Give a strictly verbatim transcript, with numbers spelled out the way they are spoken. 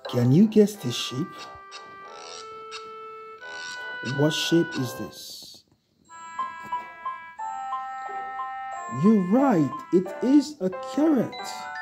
Can you guess this shape? What shape is this? You're right, it is a carrot.